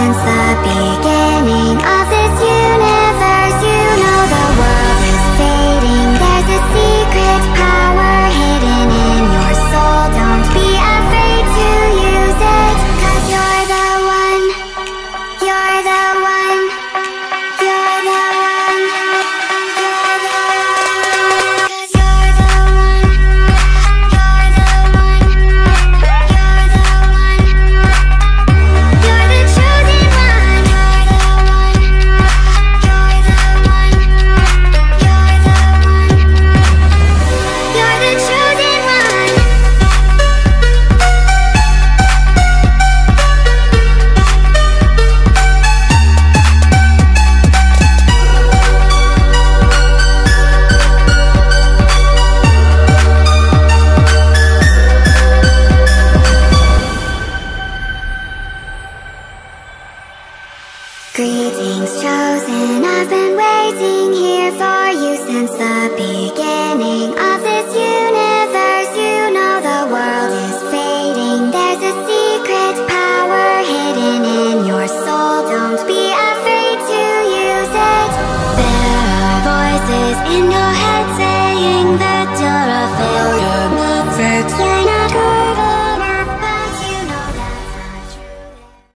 since the beginning of this universe. You know the world is fading. There's a secret power hidden in your soul. Don't be afraid to use it, 'cause you're the one. You're the one. You're the one. You're the one. 'Cause you're the one. You're the one. You're the one. You're the chosen one. You're the one. You're the one. You're the one. You're the chosen one. Greetings, chosen. I've been waiting here for you since the beginning of this universe. You know the world is fading. There's a secret power hidden in your soul. Don't be afraid to use it. There are voices in your head saying that you're a failure.